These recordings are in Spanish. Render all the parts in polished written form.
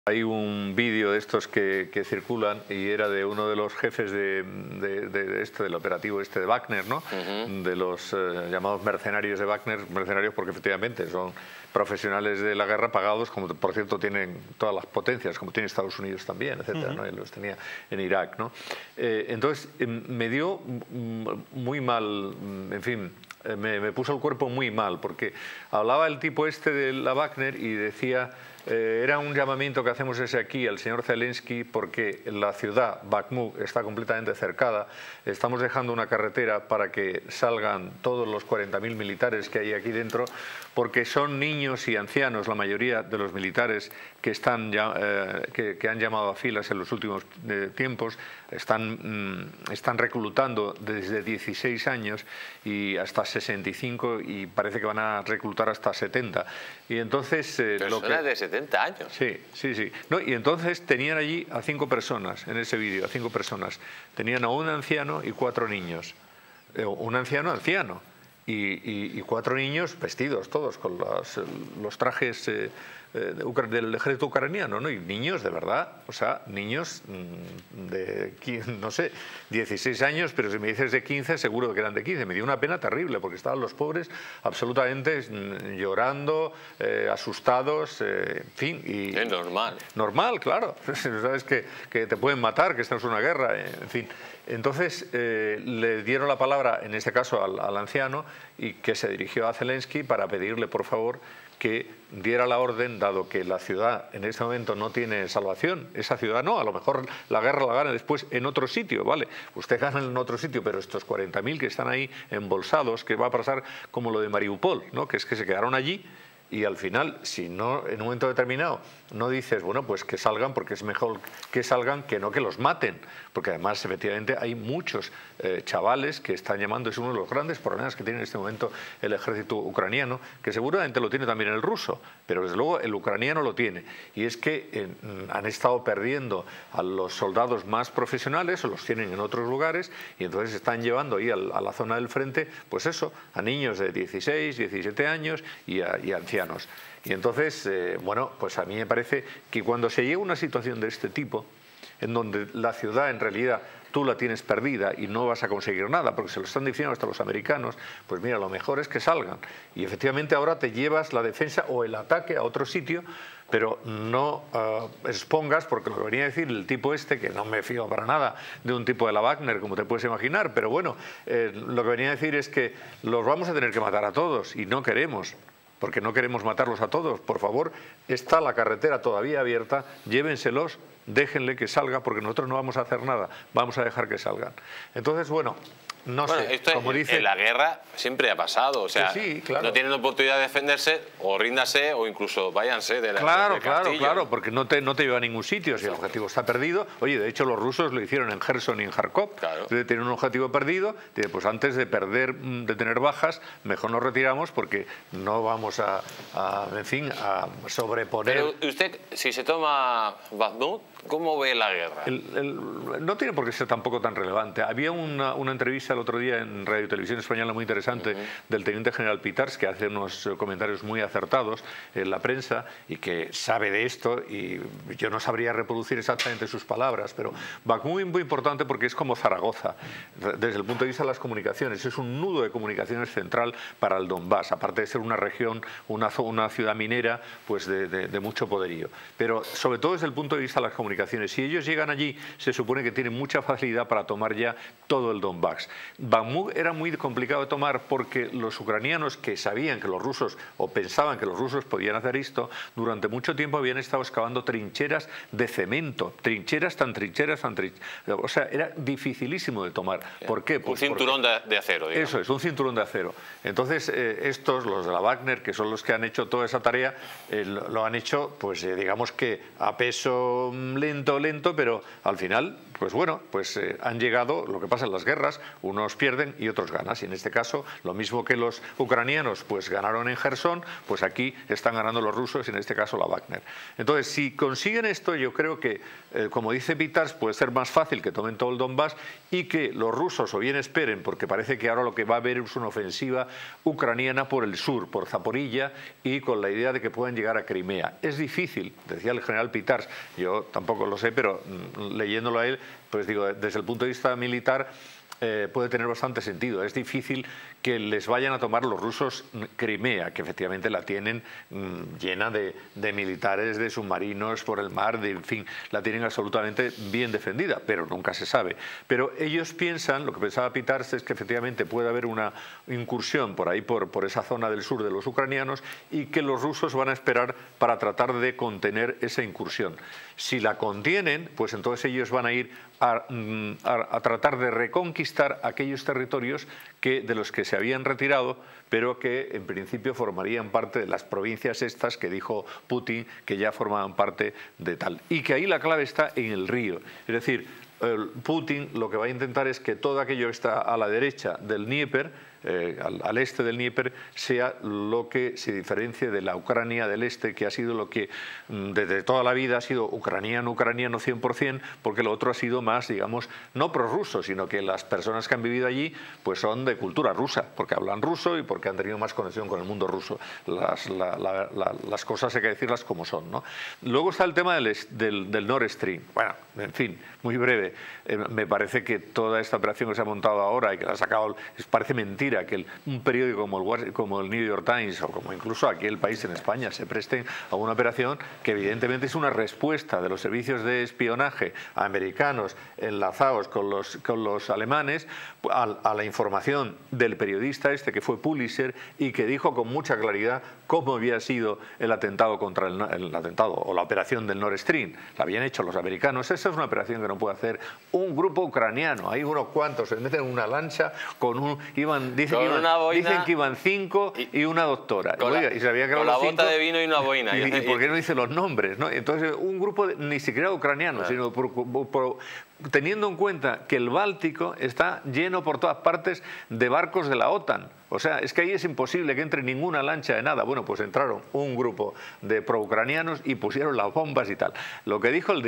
Hay un vídeo de estos que circulan y era de uno de los jefes del operativo de Wagner, ¿no? De los llamados mercenarios de Wagner, mercenarios porque efectivamente son profesionales de la guerra pagados, como por cierto tienen todas las potencias, como tiene Estados Unidos también, etcétera, ¿no? Y los tenía en Irak, ¿no? Entonces me dio muy mal, en fin, me puso el cuerpo muy mal, porque hablaba el tipo este de la Wagner y decía... era un llamamiento que hacemos desde aquí al señor Zelensky porque la ciudad, Bakhmut, está completamente cercada. Estamos dejando una carretera para que salgan todos los 40.000 militares que hay aquí dentro, porque son niños y ancianos, la mayoría de los militares que han llamado a filas en los últimos tiempos, están reclutando desde 16 años y hasta 65 y parece que van a reclutar hasta 70. Y entonces... Personas de 70 años. Sí, sí, sí. No, y entonces tenían allí a 5 personas, en ese vídeo, a 5 personas. Tenían a un anciano y 4 niños. Un anciano y 4 niños vestidos todos con los trajes del ejército ucraniano, ¿no? Y niños de verdad, o sea, niños de, no sé, 16 años, pero si me dices de 15, seguro que eran de 15. Me dio una pena terrible porque estaban los pobres absolutamente llorando, asustados, en fin. Y es normal. Normal, claro. Sabes que te pueden matar, que esta es una guerra, en fin. Entonces le dieron la palabra, en este caso al anciano, y que se dirigió a Zelensky para pedirle, por favor, que diera la orden, dado que la ciudad en este momento no tiene salvación. Esa ciudad no, a lo mejor la guerra la gana después en otro sitio, ¿vale? Usted gana en otro sitio, pero estos 40.000 que están ahí embolsados, que va a pasar como lo de Mariupol, ¿no? Que es que se quedaron allí y al final, si no, en un momento determinado, no dices, bueno, pues que salgan, porque es mejor que salgan que no que los maten. Porque además, efectivamente, hay muchos chavales que están llamando, es uno de los grandes problemas que tiene en este momento el ejército ucraniano, que seguramente lo tiene también el ruso, pero desde luego el ucraniano lo tiene. Y es que han estado perdiendo a los soldados más profesionales, o los tienen en otros lugares, y entonces están llevando ahí a la zona del frente, pues eso, a niños de 16, 17 años y a ancianos. Y entonces, bueno, pues a mí me parece que cuando se llega a una situación de este tipo, en donde la ciudad en realidad tú la tienes perdida y no vas a conseguir nada, porque se lo están diciendo hasta los americanos, pues mira, lo mejor es que salgan. Y efectivamente ahora te llevas la defensa o el ataque a otro sitio, pero no expongas, porque lo que venía a decir el tipo este, que no me fío para nada de un tipo de la Wagner, como te puedes imaginar, pero bueno, lo que venía a decir es que los vamos a tener que matar a todos y no queremos. Porque no queremos matarlos a todos. Por favor, está la carretera todavía abierta, llévenselos, déjenle que salga, porque nosotros no vamos a hacer nada, vamos a dejar que salgan. Entonces, bueno, no sé, esto como dice... En la guerra siempre ha pasado, o sea, sí, claro. No tienen oportunidad de defenderse, o ríndase, o incluso váyanse de la Claro, porque no te lleva a ningún sitio, si el objetivo está perdido. Oye, de hecho los rusos lo hicieron en Gerson y en Kharkov, claro. Tienen un objetivo perdido, pues antes de tener bajas, mejor nos retiramos porque no vamos en fin, a sobreponer... Pero usted, si se toma Bakhmut, ¿cómo ve la guerra? No tiene por qué ser tampoco tan relevante. Había una entrevista el otro día en Radio y Televisión Española muy interesante del teniente general Pitars, que hace unos comentarios muy acertados en la prensa y que sabe de esto, y yo no sabría reproducir exactamente sus palabras, pero Bakhmut es muy importante porque es como Zaragoza desde el punto de vista de las comunicaciones. Es un nudo de comunicaciones central para el Donbass, aparte de ser una región, una ciudad minera, pues de mucho poderío. Pero sobre todo desde el punto de vista de las comunicaciones, si ellos llegan allí, se supone que tienen mucha facilidad para tomar ya todo el Donbass. Bakhmut era muy complicado de tomar porque los ucranianos, que sabían que los rusos, o pensaban que los rusos podían hacer esto, durante mucho tiempo habían estado excavando trincheras de cemento, trincheras, o sea, era dificilísimo de tomar. ¿Por qué? Pues un cinturón de acero, digamos. Eso es, un cinturón de acero. Entonces, estos, los de la Wagner, que son los que han hecho toda esa tarea, lo han hecho, pues digamos que a peso lento, pero al final, pues bueno, pues han llegado, lo que pasa en las guerras, algunos pierden y otros ganan. Y en este caso, lo mismo que los ucranianos pues ganaron en Jersón, pues aquí están ganando los rusos, y en este caso la Wagner. Entonces, si consiguen esto, yo creo que, como dice Pitars, puede ser más fácil que tomen todo el Donbass y que los rusos o bien esperen, porque parece que ahora lo que va a haber es una ofensiva ucraniana por el sur, por Zaporilla, y con la idea de que puedan llegar a Crimea. Es difícil, decía el general Pitars, yo tampoco lo sé, pero leyéndolo a él, pues digo, desde el punto de vista militar, puede tener bastante sentido. Es difícil que les vayan a tomar los rusos Crimea, que efectivamente la tienen llena de militares, de submarinos por el mar, en fin, la tienen absolutamente bien defendida, pero nunca se sabe. Pero ellos piensan, lo que pensaba Pitars es que efectivamente puede haber una incursión por ahí, por esa zona del sur de los ucranianos, y que los rusos van a esperar para tratar de contener esa incursión. Si la contienen, pues entonces ellos van a ir a tratar de reconquistar aquellos territorios de los que se habían retirado, pero que en principio formarían parte de las provincias estas que dijo Putin que ya formaban parte de tal. Y que ahí la clave está en el río. Es decir, Putin lo que va a intentar es que todo aquello que está a la derecha del Dnieper, al este del Dnieper, sea lo que se diferencie de la Ucrania del este, que ha sido lo que desde toda la vida ha sido ucraniano 100%, porque lo otro ha sido más, digamos, no prorruso, sino que las personas que han vivido allí pues son de cultura rusa, porque hablan ruso y porque han tenido más conexión con el mundo ruso. Las cosas hay que decirlas como son, ¿no? Luego está el tema del Nord Stream. Bueno, en fin, muy breve. Me parece que toda esta operación que se ha montado ahora y que la ha sacado, parece mentira que un periódico como el New York Times o como incluso aquí El País en España se presten a una operación que evidentemente es una respuesta de los servicios de espionaje americanos enlazados con los alemanes a la información del periodista este que fue Pulitzer y que dijo con mucha claridad cómo había sido el atentado contra el atentado o la operación del Nord Stream. La habían hecho los americanos. Esa es una operación que no puede hacer un grupo ucraniano. Hay unos cuantos, se meten en una lancha con un... Dicen que iban 5 y una doctora. Oiga, y sabía que con eran la los bota 5, de vino y una boina. ¿Y por qué no dice los nombres, ¿no? Entonces, un grupo ni siquiera ucraniano, sino teniendo en cuenta que el Báltico está lleno por todas partes de barcos de la OTAN. O sea, es que ahí es imposible que entre ninguna lancha de nada. Bueno, pues entraron un grupo de pro-ucranianos y pusieron las bombas y tal. Lo que dijo el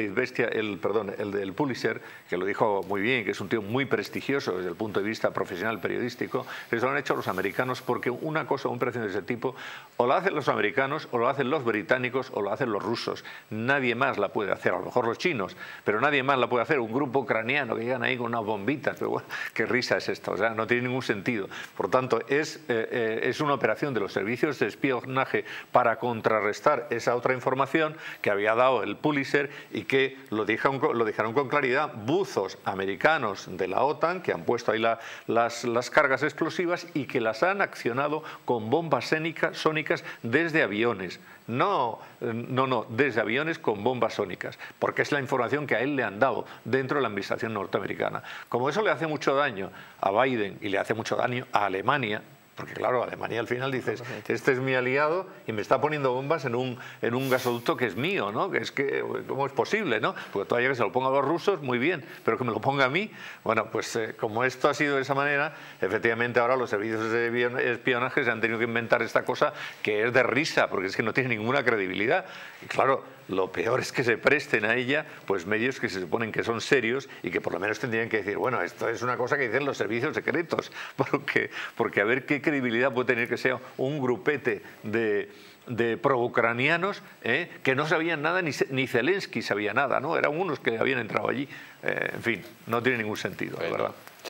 del Pulitzer, que lo dijo muy bien, que es un tío muy prestigioso desde el punto de vista profesional periodístico, eso lo han hecho los americanos porque una operación de ese tipo, o la hacen los americanos, o lo hacen los británicos, o lo hacen los rusos. Nadie más la puede hacer, a lo mejor los chinos, pero nadie más la puede hacer. Un grupo ucraniano que llegan ahí con unas bombitas, pero bueno, qué risa es esta, o sea, no tiene ningún sentido. Por tanto, es una operación de los servicios de espionaje para contrarrestar esa otra información que había dado el Pulitzer y que lo dijeron con claridad buzos americanos de la OTAN que han puesto ahí las cargas explosivas y que las han accionado con bombas sónicas desde aviones. No, desde aviones con bombas sónicas, porque es la información que a él le han dado dentro de la administración norteamericana. Como eso le hace mucho daño a Biden y le hace mucho daño a Alemania, porque claro, Alemania al final dices, este es mi aliado y me está poniendo bombas en un gasoducto que es mío, ¿no? Que es que, ¿cómo es posible, no? Porque todavía que se lo ponga a los rusos, muy bien, pero que me lo ponga a mí. Bueno, pues como esto ha sido de esa manera, efectivamente ahora los servicios de espionaje se han tenido que inventar esta cosa que es de risa, porque es que no tiene ninguna credibilidad. Y claro, lo peor es que se presten a ella pues medios que se suponen que son serios y que por lo menos tendrían que decir, bueno, esto es una cosa que dicen los servicios secretos, porque a ver qué credibilidad puede tener que sea un grupete de pro-ucranianos que no sabían nada, ni Zelensky sabía nada, ¿no? Eran unos que habían entrado allí. En fin, no tiene ningún sentido, la verdad.